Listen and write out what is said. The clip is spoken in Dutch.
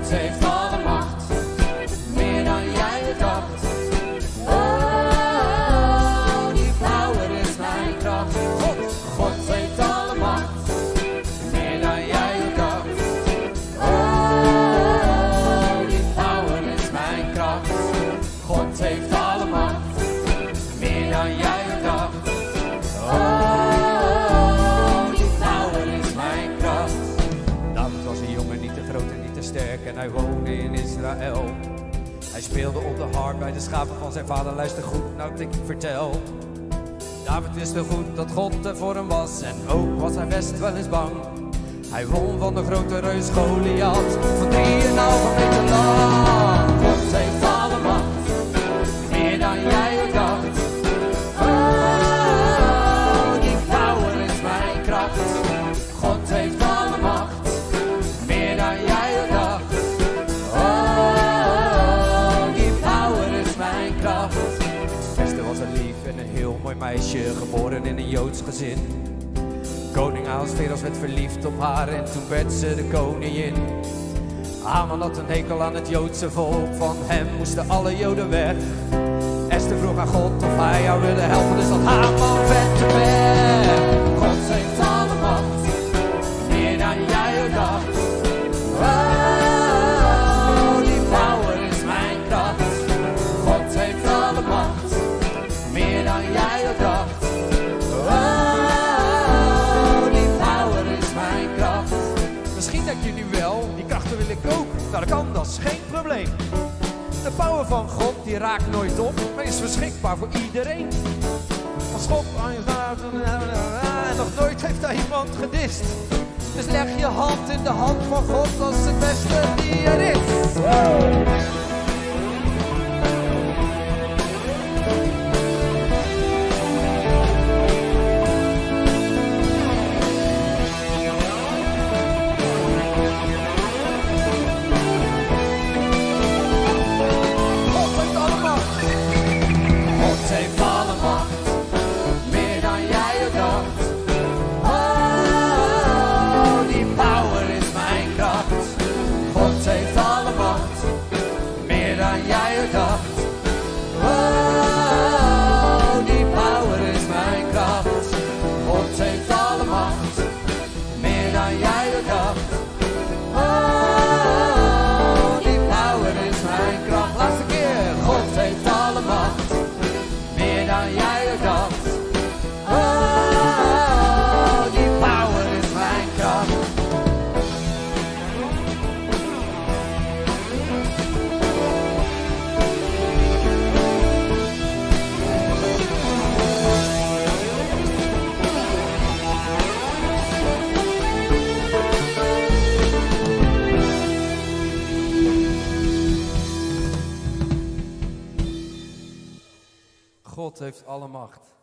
God heeft alle macht, meer dan jij het dacht. Oh, die power is mijn kracht. God heeft alle macht, meer dan jij het dacht. Oh, die power is mijn kracht. God heeft alle macht, meer dan jij het dacht. Oh, die power is mijn kracht. David was een jongen, niet te groot en niet te sterk, en hij woonde in Israël. Hij speelde op de harp bij de schapen van zijn vader. Luister goed naar wat ik vertel. David wist heel goed dat God er voor hem was, en ook was hij best wel eens bang. Hij won van de grote reus Goliath, van 3,5 meter lang. God heeft alle macht, meer dan jij het dacht. Oh, die power is mijn kracht. God heeft alle macht, meer dan jij het dacht. Oh, die power is mijn kracht. Esther was een lief en een heel mooi meisje, geboren in een Joods gezin. Koning Ahasveros werd verliefd op haar en toen werd ze de koningin. Haman had een hekel aan het Joodse volk, van hem moesten alle Joden weg. Esther vroeg aan God of hij jou wilde helpen, dus dat Haman vette weg. God heeft alle macht, meer dan jij het dacht. Oh, die power is mijn kracht. God heeft alle macht, meer dan jij het dacht. Oh, die power is mijn kracht. Misschien denk je nu wel, die krachten wil ik ook. Nou, dat kan, dat is geen probleem. De power van God die raakt nooit op, maar is beschikbaar voor iedereen. Als God aan je staat en nog nooit heeft daar iemand gedist. Dus leg je hand in de hand van God, dat is het beste die er is. God heeft alle macht.